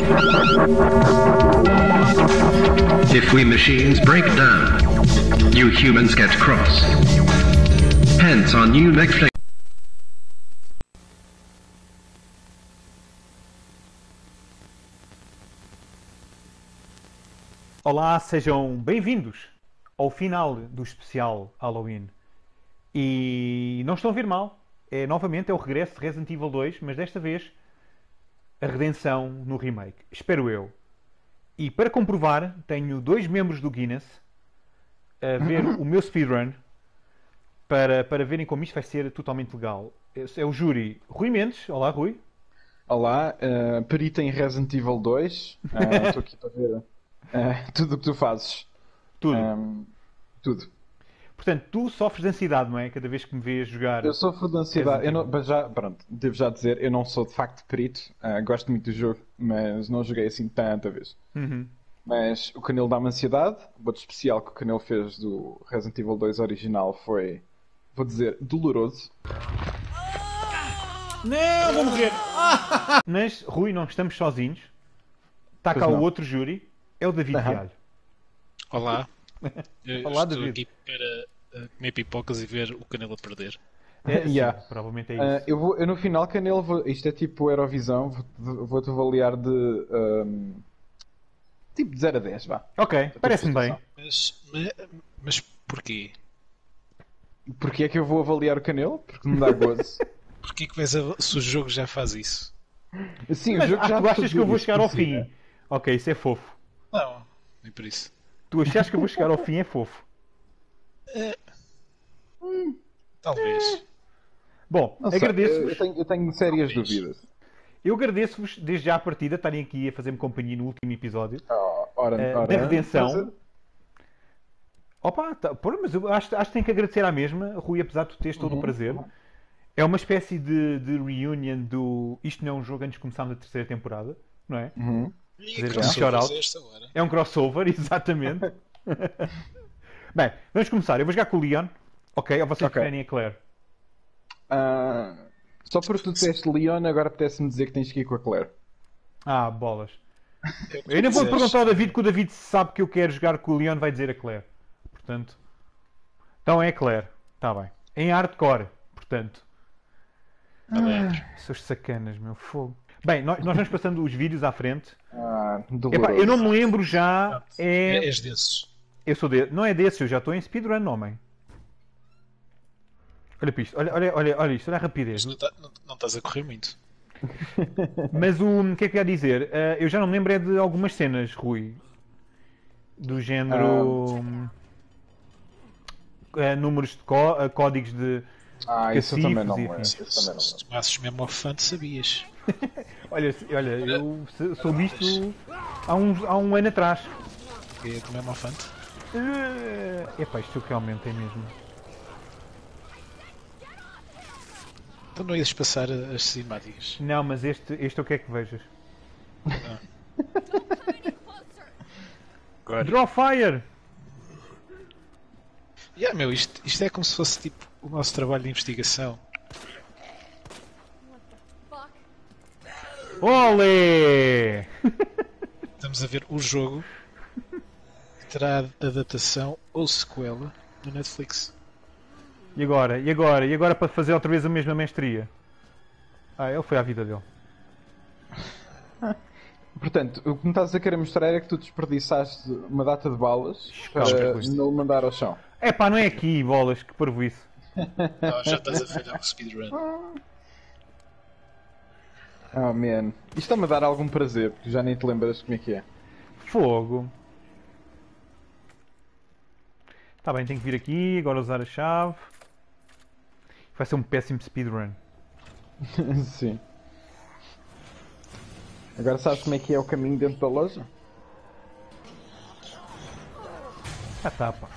If we machines break down, you humans get cross. Hence, on new Netflix. Olá, sejam bem-vindos ao final do especial Halloween. E não estão a ver mal, novamente é o regresso de Resident Evil 2, mas desta vez a redenção no remake. Espero eu. E para comprovar, tenho dois membros do Guinness a ver o meu speedrun para verem como isto vai ser totalmente legal. É o júri Rui Mendes. Olá, Rui. Olá, perito em Resident Evil 2. Estou aqui para ver tudo o que tu fazes. Tudo. Tudo. Portanto, tu sofres de ansiedade, não é? Cada vez que me vês jogar. Eu sofro de ansiedade. Pronto, devo já dizer, eu não sou de facto perito. Gosto muito do jogo, mas não joguei assim tanta vez. Uhum. Mas o Canelo dá-me ansiedade. O outro especial que o Canelo fez do Resident Evil 2 original foi, vou dizer, doloroso. Não, vou morrer! Mas, Rui, não estamos sozinhos. Está cá Pois não. o outro júri. É o David Fialho. Olá. Olá, Estou David. aqui para comer pipocas e ver o Canelo a perder. Sim, Yeah. provavelmente é isso. Eu no final, Canelo, isto é tipo Eurovisão, vou-te avaliar de tipo de 0 a 10, vá. Ok, parece-me bem. Mas porquê? Porquê é que eu vou avaliar o Canelo? Porque me dá gozo. Porquê que se o jogo já faz isso? Sim, Mas o jogo já tu achas que eu vou isso chegar ao por si, fim? né? Ok, isso é fofo. Não, nem por isso. Tu achas que eu vou chegar ao fim é fofo. Talvez. Bom, Não sei, agradeço-vos. eu tenho sérias Talvez. dúvidas. Eu agradeço-vos desde já a partida estarem aqui a fazer-me companhia no último episódio da redenção. prazer. Opa, mas eu acho que tenho que agradecer à mesma, Rui, apesar de tu teres todo o prazer. É uma espécie de reunion do. Isto não é um jogo antes de começarmos a terceira temporada, não é? E Dizer crossovers shout-out. a esta hora. É um crossover, exatamente. Bem, vamos começar. Eu vou jogar com o Leon, ok? Ou vocês Ok. preferem a Claire? Só porque tu disseste Leon, agora apetece-me dizer que tens que ir com a Claire. Ah, bolas. É o que Eu ainda tu vou quiseres. perguntar ao David, que o David sabe que eu quero jogar com o Leon, vai dizer a Claire. Portanto. Então é a Claire. Está bem. Em hardcore, portanto. Malandro. Seus sacanas, meu fogo. Bem, nós vamos passando os vídeos à frente. Epá, Doloroso. eu não me lembro já. És desses. Eu sou não é desse, eu já estou em speedrun, homem. Olha para isto, olha isto, olha a rapidez. Mas não estás a correr muito. Mas o que é que eu ia dizer? Eu já não me lembro é de algumas cenas, Rui. Do género. Números de códigos de. Isso eu também não me cacifes lembro. e Isso também não me Se tomasses mesmo ao fã, sabias. Olha, eu soube isto há um ano atrás. É do mesmo afante. Epá, isto realmente é mesmo. Então não ias passar as cinemáticas. Não, mas este eu quero que vejas. Agora. Draw fire! Meu, isto é como se fosse tipo o nosso trabalho de investigação. Olé! Estamos a ver o jogo que terá adaptação ou sequela no Netflix. E agora para fazer outra vez a mesma mestria? Ele foi à vida dele. Portanto, o que me estás a querer mostrar é que tu desperdiçaste uma data de balas para Desperdiçaste. não o mandar ao chão. Epá, não é aqui, bolas, que parvoíce. Não, já estás a falhar o speedrun. Oh man, isto está-me a dar algum prazer, porque já nem te lembras como é que é. Fogo. Está bem, tenho que vir aqui, agora usar a chave. Vai ser um péssimo speedrun. Sim. Agora sabes como é que é o caminho dentro da loja? Já está, pá.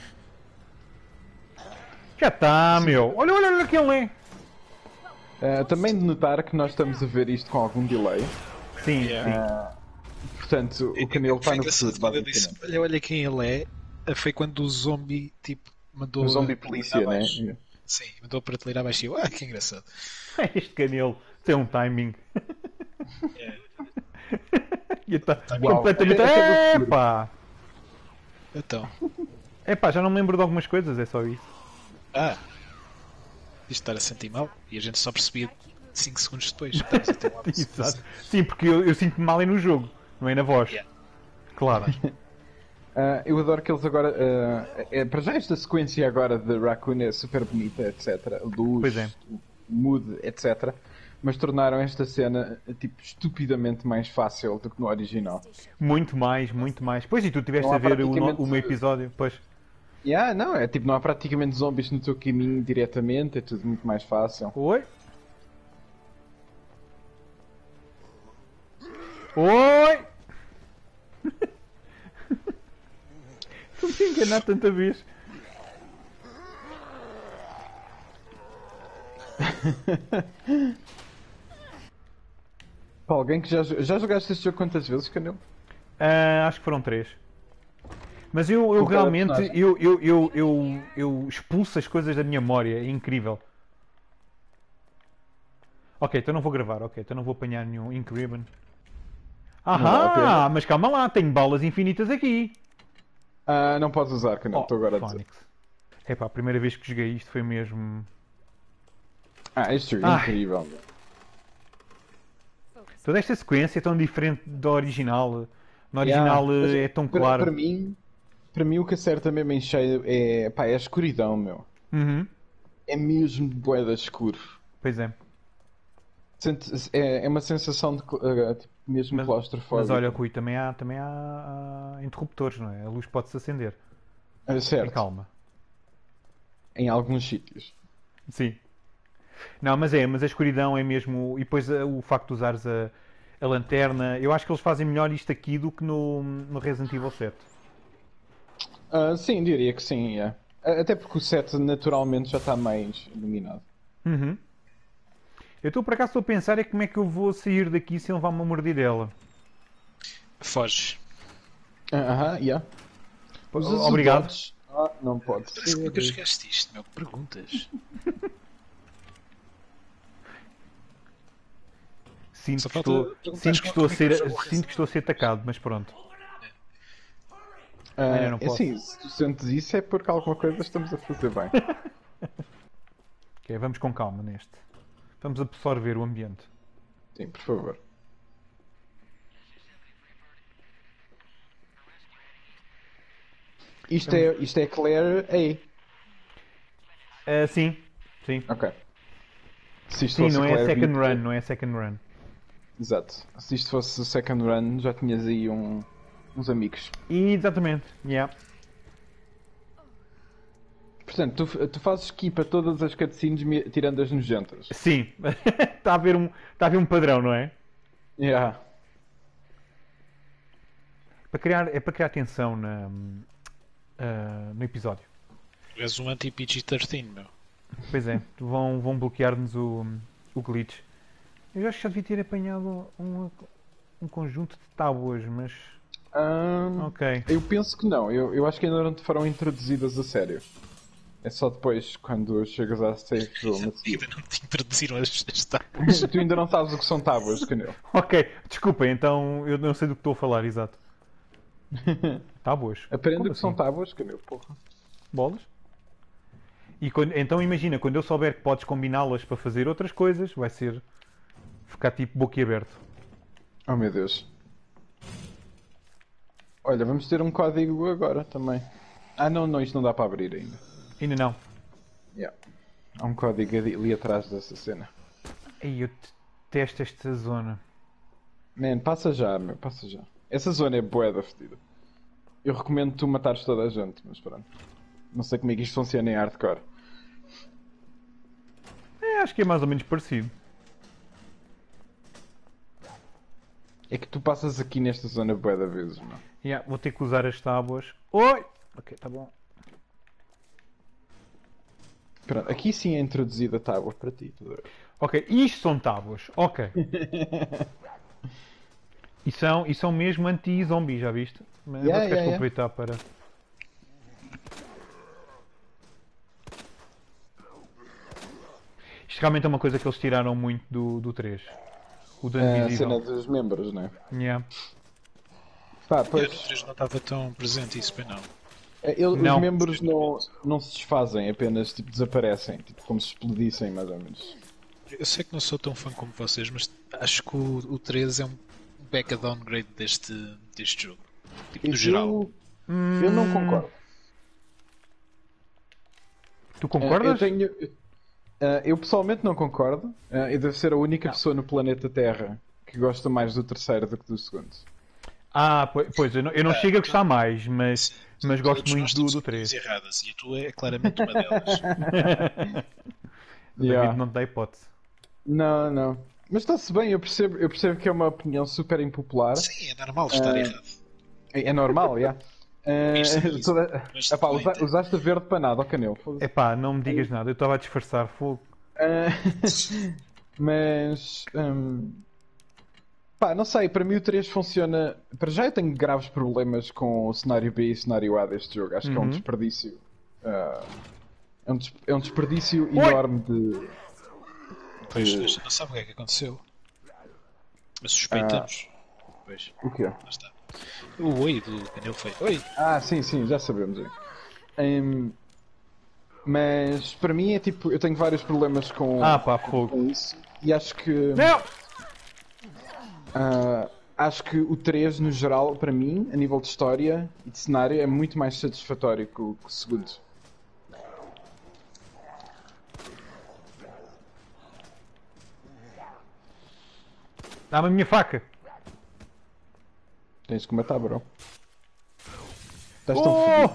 Já está, meu. Olha que ele é. Também de notar que nós estamos a ver isto com algum delay. Sim, Yeah. Portanto, o Canelo está Foi no engraçado futuro, quando eu disse, basicamente. olha quem ele é. Foi quando o zombie tipo mandou O zombie a polícia, né? abaixo. Sim, mandou a prateleira abaixo e eu, que engraçado. Este canelo tem um timing. É. E está Uau, completamente. até do Epá! Então. Epá, já não me lembro de algumas coisas, é só isso. Ah! Isto estar a sentir mal e a gente só percebia 5 segundos depois. Estamos a ter uma Exato. Sim, porque eu sinto-me mal aí no jogo, não é na voz. Yeah. Claro. Eu adoro que eles agora. Para já esta sequência agora de Raccoon é super bonita, etc. Luz, Pois é. mood, etc. Mas tornaram esta cena tipo estupidamente mais fácil do que no original. Muito mais, muito mais. Pois, e tu tiveste Não há a ver praticamente- o meu episódio, pois. Não, é tipo, não há praticamente zombies no teu caminho diretamente, é tudo muito mais fácil. Oi? Oi! Estou-me a enganar tanta vez. Para alguém que já jogaste este jogo quantas vezes, Canelo? Acho que foram 3. Mas eu Com cada realmente personagem. eu expulso as coisas da minha memória, é incrível. Ok, então não vou gravar, ok, então não vou apanhar nenhum Ink Ribbon. vale a Ahá, pena. mas calma lá, tenho balas infinitas aqui. Não podes usar, Canelo, Oh, estou agora a dizer. Phoenix. Epá, a primeira vez que joguei isto foi mesmo. Este jogo é Ai. incrível. meu. Toda esta sequência é tão diferente da original. No original Mas é tão para- claro. Para mim o que acerta mesmo em cheio é a escuridão, meu. Uhum, É mesmo bué da escuro. pois é. É uma sensação de tipo, mesmo Mas claustrofóbica. olha, Rui, também há interruptores, não é? A luz pode-se acender. É Tem certo, calma. em alguns sítios. Sim. Não, mas a escuridão é mesmo. E depois o facto de usares a lanterna. Eu acho que eles fazem melhor isto aqui do que no Resident Evil 7. Sim, diria que sim, é. Até porque o set naturalmente já está mais iluminado. Uhum. Eu estou por acaso estou a pensar é como é que eu vou sair daqui sem levar uma mordidela. Foges. Aham, yeah. Usas o Obrigado. dodge. Não pode Mas como é que ser. chegaste isto, meu? Que perguntas? Sinto Só que falta estou, perguntares sinto que estou como a é que ser, eu jogo sinto Resident que estou a ser atacado, mas pronto. eu não É posso. assim, se tu sentes isso é porque alguma coisa estamos a fazer bem. Ok, vamos com calma neste. Vamos absorver o ambiente. Sim, por favor. Isto é Claire A. Sim, sim. Ok. Se isto Sim, fosse não é Claire second B, run, não é second run. Exato. Se isto fosse o second run, já tinhas aí uns amigos. Exatamente, yeah. Portanto, tu fazes skip a todas as cutscenes tirando as nojentas. Sim, está a haver um padrão, não é? Yeah. É para criar tensão no episódio. Tu és um anti-PG-13, meu. Pois é, vão bloquear-nos o glitch. Eu acho que já devia ter apanhado um conjunto de tábuas, mas. Ok. Eu penso que não. Eu acho que ainda não te foram introduzidas a sério. É só depois, quando chegas à safe zone. a seguir. Ainda não te introduziram as tábuas. Tu ainda não sabes o que são tábuas, Canelo. Ok, desculpa, então eu não sei do que estou a falar, exato. Tábuas? Aprende Como o que são assim? tábuas, Canelo, porra. Bolas? Então imagina, quando eu souber que podes combiná-las para fazer outras coisas, vai ser ficar tipo boquiaberto. Oh meu Deus. Olha, vamos ter um código agora também. Não, isto não dá para abrir ainda. Ainda não. Yeah. Há um código ali atrás dessa cena. Ei, eu detesto esta zona. Man, passa já, meu, passa já. Essa zona é bué da fedida. Eu recomendo tu matares toda a gente, mas pronto. Não sei como é que isto funciona em hardcore. Acho que é mais ou menos parecido. É que tu passas aqui nesta zona bué da vezes, meu. Yeah, vou ter que usar as tábuas. Oi! Ok, tá bom. Pronto, aqui sim é introduzida a tábua para ti. Tudo bem. Ok, isto são tábuas. Ok. E são mesmo anti-zombies, já viste? Mas Yeah, vou ficar yeah, aproveitar para. Isto realmente é uma coisa que eles tiraram muito do 3. O dano A visível. cena dos membros, não é? Yeah. Pá, Eu no pois, 3 não estava tão presente isso, bem não. Não. os membros não se desfazem, apenas tipo, desaparecem, tipo, como se explodissem, mais ou menos. Eu sei que não sou tão fã como vocês, mas acho que o 3 é um back downgrade deste jogo. Tipo, no geral. Eu não concordo. Tu concordas? Eu pessoalmente não concordo. Eu devo ser a única pessoa no planeta Terra que gosta mais do terceiro do que do segundo. Pois, eu não chego a gostar mais, mas gosto Todos nós muito temos do 3. opiniões erradas e a tua é claramente uma delas. O David não te dá hipótese. Não. Mas está-se bem, eu percebo que é uma opinião super impopular. Sim, é normal estar errado. É normal, já. Isso. Mas Epá, também tem. usaste verde para nada, ó Canelo. Foda-se. Epá, não me digas nada, eu estava a disfarçar fogo. Ah, mas. Pá, não sei, para mim o 3 funciona. Para já eu tenho graves problemas com o cenário B e o cenário A deste jogo. Acho que é um desperdício. É um desperdício enorme de. Pois, a gente não sabe o que é que aconteceu. Mas suspeitamos. Pois, O quê? lá está. O oi do Canelo foi. Oi! Sim, já sabemos. Mas para mim é tipo, eu tenho vários problemas com Fogo. isso e acho que Não! acho que o 3 no geral, para mim, a nível de história e de cenário, é muito mais satisfatório que o segundo. Dá-me a minha faca. Tens que matar, bro. Estás tão fodido.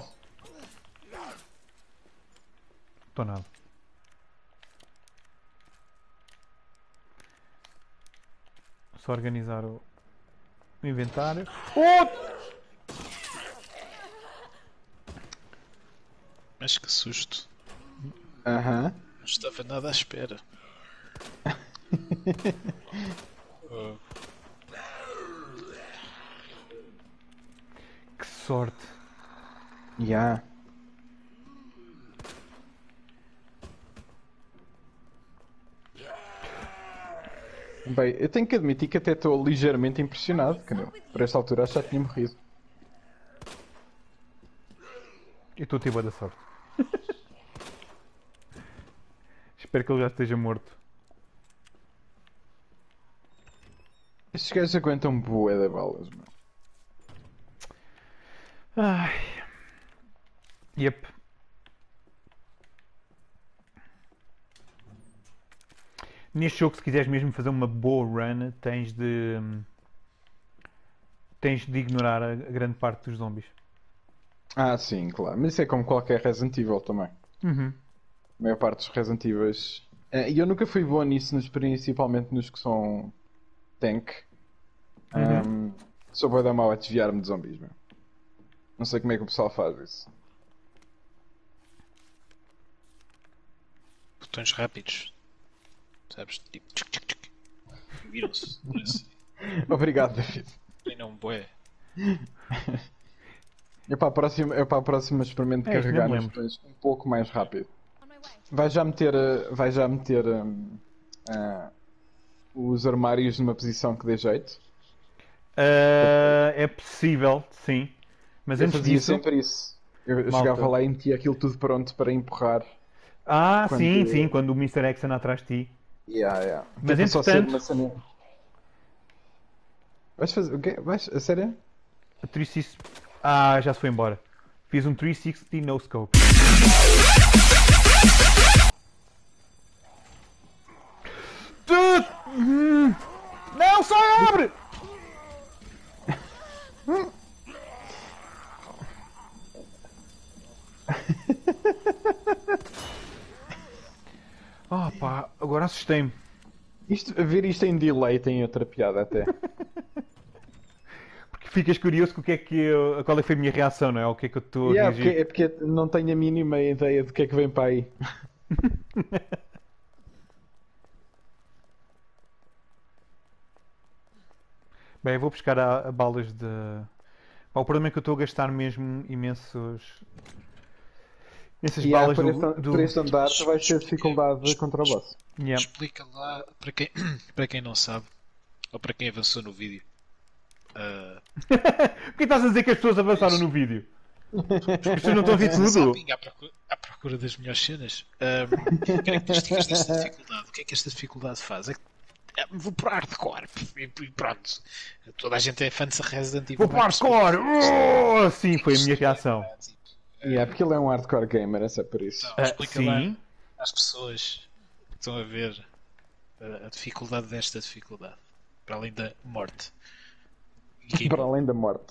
Estou nada. Só organizar o inventário. Mas que susto. Aham. Não estava nada à espera. Oh, Que sorte. Yeah. Bem, eu tenho que admitir que até estou ligeiramente impressionado, Canelo. Por esta altura acho que já tinha morrido. Eu estou a ter bué da sorte. Espero que ele já esteja morto. Estes gajos aguentam bué de balas, mano. Ai. Yep. Neste jogo, se quiseres mesmo fazer uma boa run, tens de ignorar a grande parte dos zombies. Sim, claro. Mas isso é como qualquer Resident Evil também. Uhum. A maior parte dos Resident Evil. E eu nunca fui bom nisso, principalmente nos que são tank. Sou bué da mau a desviar-me de zombies, meu. Não sei como é que o pessoal faz isso. botões rápidos. Sabes? Tipo. Tchuc, tchuc, tchuc. Viram-se. Obrigado, David. E não bué. Eu para a próxima experimento É, isto carregar não me nos lembro. botões um pouco mais rápido. Vai já meter os armários numa posição que dê jeito. É possível, sim. Mas Eu antes fazia disso. sempre isso. Eu Malta. chegava lá e metia aquilo tudo pronto para empurrar. Quando- Sim, quando o Mr. X anda atrás de ti. Yeah. Mas Tipo, só ser entretanto- uma cena- Vais fazer o quê? A sério? A 360. Já se foi embora. Fiz um 360 no scope. Não, só abre! Pá, agora assustei-me. Ver isto em delay tem outra piada até. Porque ficas curioso com o que é que qual é que foi a minha reação, não é? O que é que eu estou a reagir. É porque não tenho a mínima ideia do que é que vem para aí. Bem, eu vou buscar a balas de. Pá, o problema é que eu estou a gastar mesmo imensas balas por este andar tu vais ter dificuldade contra o boss. Yeah. Explica lá para quem não sabe, ou para quem avançou no vídeo, Porquê estás a dizer que as pessoas avançaram no vídeo? As pessoas não estão a ver tudo. Zapping à procura das melhores cenas. Características desta dificuldade. O que é que esta dificuldade faz? Vou por hardcore e pronto. Toda a gente é fã de Resident Evil. Vou para hardcore! Oh, sim, foi a minha reação. Porque ele é um hardcore gamer, é só por isso. Não, explica lá Sim. às pessoas que estão a ver a dificuldade desta dificuldade. Para além da morte. Para além da morte.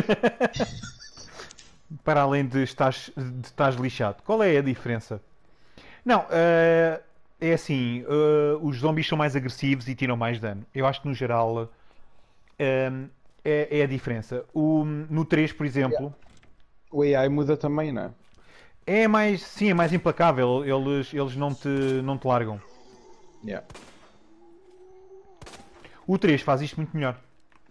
Para além de estás lixado. Qual é a diferença? Não, é assim, os zombies são mais agressivos e tiram mais dano. Eu acho que no geral é a diferença. No 3, por exemplo, O AI muda também, não é? é mais, sim, é mais implacável. Eles não te largam. Yeah. O 3 faz isto muito melhor.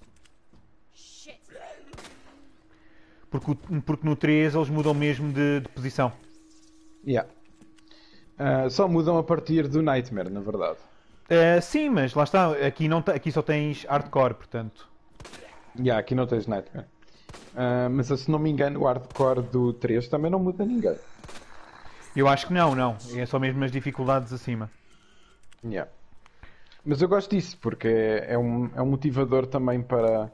Porque no 3 eles mudam mesmo de posição. Yeah. Só mudam a partir do Nightmare, na verdade. Sim, mas lá está. Aqui só tens hardcore, portanto. Aqui não tens Nightmare. Mas se não me engano, o hardcore do 3 também não muda ninguém. Eu acho que não. É só mesmo as dificuldades acima. Yeah. Mas eu gosto disso, porque é um motivador também para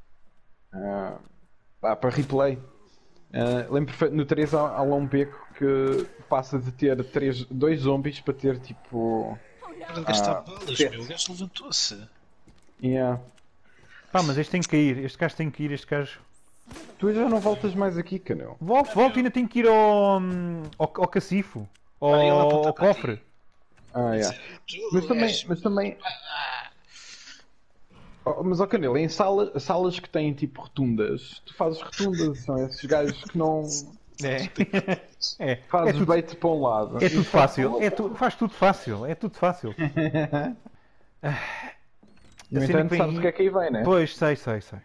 replay. Lembro no 3 há lá um beco que passa de ter 2 zombies para ter tipo. Para de gastar balas, meu. O gajo levantou-se. Yeah. Pá, mas este tem que cair. Este gajo tem que ir. Este gajo. Tu já não voltas mais aqui, Canel. Volto e ainda tenho que ir ao cacifo. Ele aponta Ao para aqui. cofre. Yeah. Mas também. Mas ó Canelo, em salas que têm tipo rotundas, tu fazes rotundas, são esses gajos que não. É. Fazes tudo, bait para um lado. é tudo fácil. Faz tudo fácil. É tudo fácil. No A cena entanto, que vem sabes o que é que aí vem, né? Pois, sei.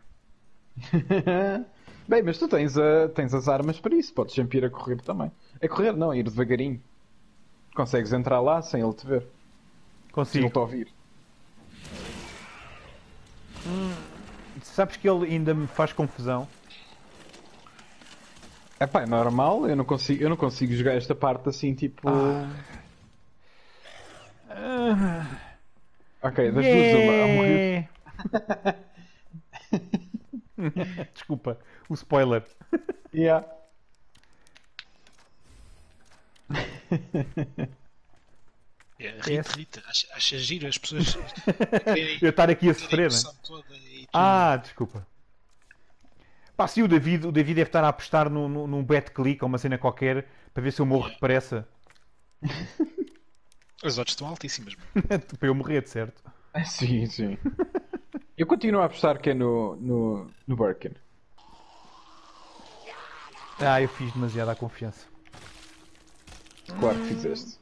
Bem, mas tu tens as armas para isso, podes sempre ir a correr também. A correr não, ir devagarinho. Consegues entrar lá sem ele te ver. Se Consigo. ele te ouvir. Sabes que ele ainda me faz confusão. É normal, eu não consigo jogar esta parte assim tipo. Ok, das duas uma. A morrer. Desculpa, o spoiler. Yeah. Rita, acha giro as pessoas. Eu estar aqui a sofrer, né? Desculpa. Pá, sim, o David deve estar a apostar num bet click ou uma cena qualquer para ver se eu morro depressa. As odds estão altíssimas. Para eu morrer, de certo? Sim. Eu continuo a apostar que é no Birkin. Eu fiz demasiada confiança. Claro que fizeste.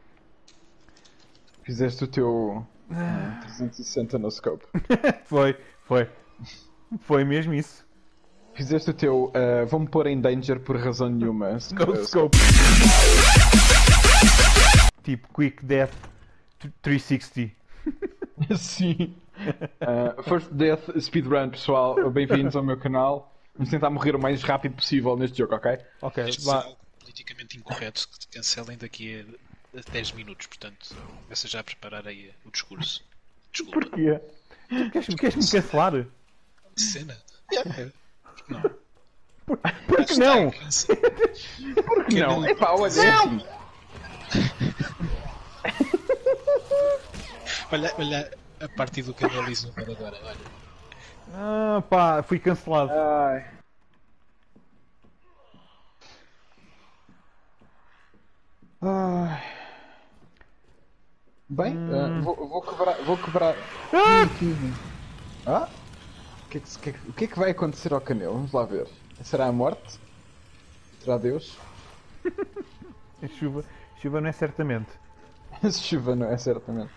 Fizeste o teu 360 no scope. Foi mesmo isso. Fizeste o teu vou-me pôr em danger por razão nenhuma. No scope. Tipo Quick Death 360. Sim. First Death Speedrun, pessoal. Bem-vindos ao meu canal. Vamos tentar morrer o mais rápido possível neste jogo, ok? Ok, Este vá. é algo politicamente incorreto que te cancelem daqui a 10 minutos, portanto, começa já a preparar aí o discurso. Desculpa. Porquê? Queres-me cancelar? Cena? Não. Por que não? Porque não? Epá, olha, é assim. Olha a parte do canalismo para agora, olha. Pá, fui cancelado. Ai. Bem, vou quebrar. O que é que vai acontecer ao Canelo? Vamos lá ver. Será a morte? Será Deus? A chuva não é certamente. Chuva não é certamente.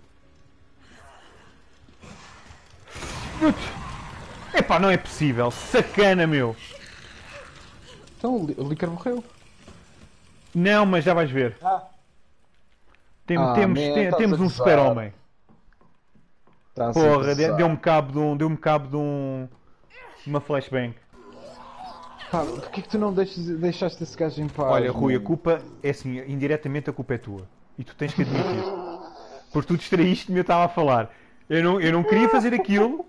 Epá, não é possível. Sacana, meu. Então o Licker morreu. Não, mas já vais ver. Temos um super-homem. Porra, deu-me cabo de Uma flashbang. Pá, porquê que tu não deixaste esse gajo em paz? Olha, Rui, a mano? culpa é assim, indiretamente a culpa é tua. E tu tens que admitir. Porque tu distraíste-me e eu estava a falar. Eu não queria fazer aquilo.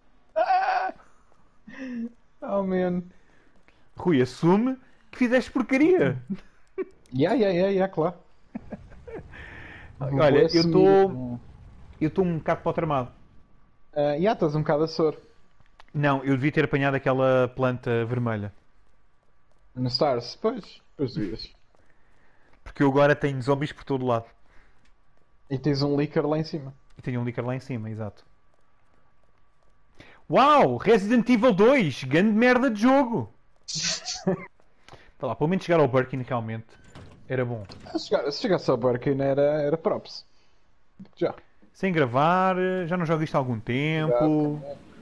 Oh, man. Rui, assume que fizeste porcaria. Claro. Olha, Vou assumir. eu estou um bocado para o tramado. Estás um bocado a soro. Não, eu devia ter apanhado aquela planta vermelha. No Stars, pois devias. Porque eu agora tenho zombies por todo lado. E tens um Licker lá em cima. E tenho um Licker lá em cima, exato. Uau! Resident Evil 2! Grande merda de jogo! Tá lá, pelo menos chegar ao Birkin realmente era bom. Se chegasse ao Birkin era props. Já. Sem gravar, já não jogo isto há algum tempo.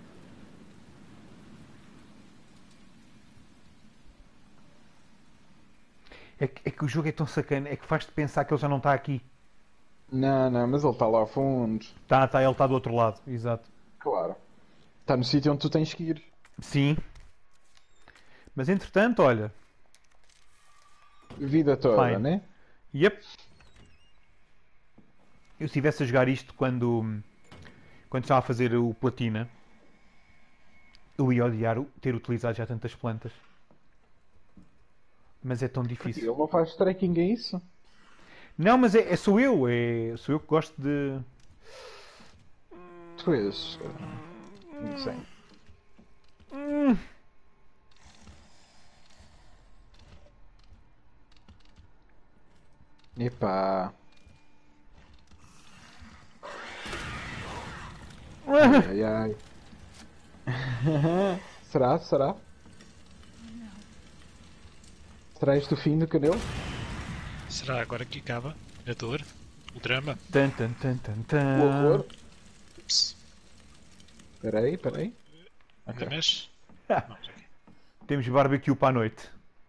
É que o jogo é tão sacana, é que faz-te pensar que ele já não está aqui. Não, mas ele está lá ao fundo. Ele está do outro lado, exato. Claro. Está no sítio onde tu tens que ir. Sim. Mas entretanto, olha. Vida toda, Fine. né? Yep. Eu se estivesse a jogar isto quando estava a fazer o platina, eu ia odiar ter utilizado já tantas plantas. Mas é tão difícil. Ele não faz trekking a isso? Não, mas sou eu. Sou eu que gosto de. Tu és. Não sei. Epá. Ai. Será? Será este o fim do canal? Será agora que acaba a dor? O drama? Tan, tan, tan, tan, tan. O horror? Ups. Peraí. Ainda mexe? Ah. Não, já aqui. Temos barbecue para a noite.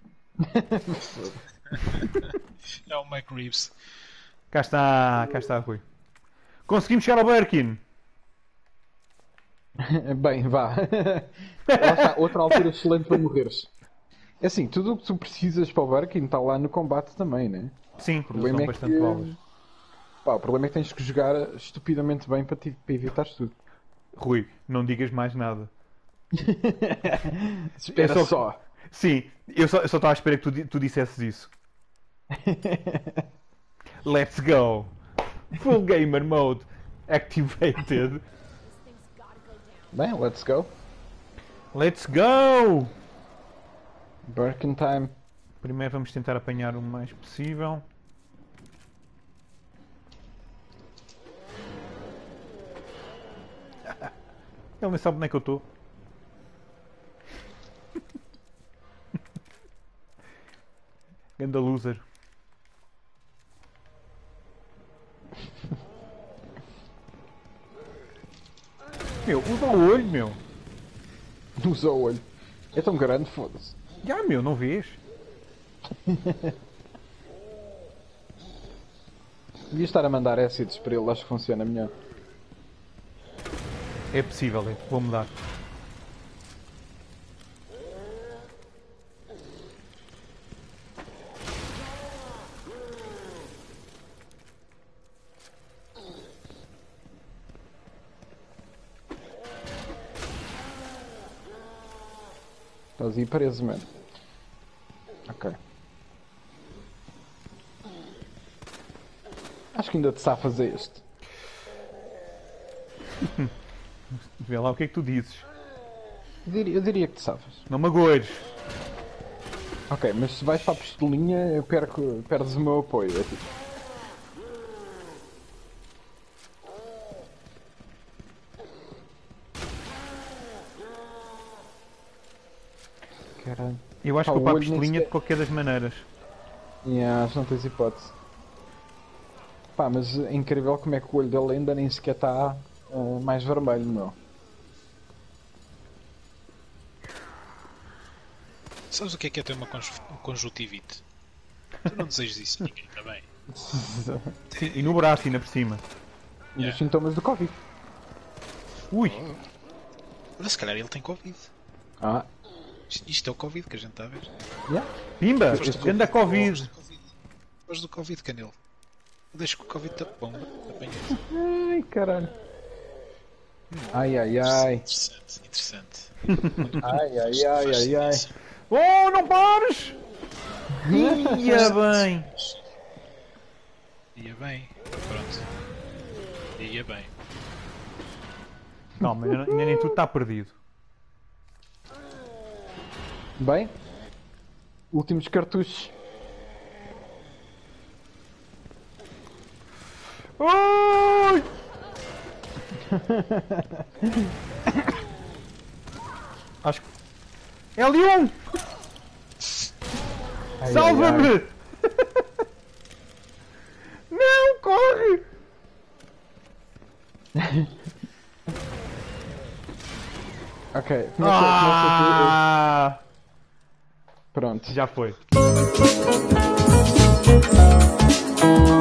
É o Mike Reeves. Cá está, Rui. Conseguimos chegar ao Birkin. Bem, vá. Lá está, outra altura excelente para morreres. É assim, tudo o que tu precisas para o Birkin está lá no combate também, né? Sim, O problema são é bastante que... balas. Pá, o problema é que tens que jogar estupidamente bem para evitares tudo. Rui, não digas mais nada. Espera É só. Sim, eu só estava à espera que tu dissesses isso. Let's go. Full Gamer Mode activated. Bem, let's go. Let's go! Birkin time. Primeiro vamos tentar apanhar o mais possível. Ele nem sabe onde é que eu estou. Ganda loser. Meu, usa o olho, meu. Usa o olho. É tão grande, foda-se. Já, meu, não vês? Devia estar a mandar ácidos para ele, acho que funciona melhor. É possível, vou mudar. Estás aí preso, mano. Ok. Acho que ainda te safas a este. Vê lá o que é que tu dizes. Eu diria que te safas. Não magoes. Ok, mas se vais para a pistolinha, eu perdes o meu apoio. É tipo... Caralho. Eu acho Pá, que eu o para a olho nem pistolinha de sequer- qualquer das maneiras. Acho que não tens hipótese. Pá, mas é incrível como é que o olho dele ainda nem sequer está mais vermelho, meu. Sabes o que é ter uma conjuntivite? Tu não desejas isso a ninguém, está bem? Sim, e no braço ainda por cima. E Yeah. os sintomas do Covid. Ui, Mas se calhar ele tem Covid. Ah, Isto é o Covid que a gente está a ver. yeah. Pimba! Foste do Ganda Covid! Foste do Covid, Canelo. Deixa que o Covid te bomba. Apanha. Ai, caralho. Ai, ai, ai. Interessante. Ai, ai, ai, ai, ai. Oh, não pares! Ia bem! Ia bem. Pronto. Ia bem. Calma, ainda nem tudo está perdido. Bem, últimos cartuchos. Ai! Acho que. L1! Ai, Salva-me! ai, Não, corre! ai. Ok, começa Ah! Pronto. Já foi.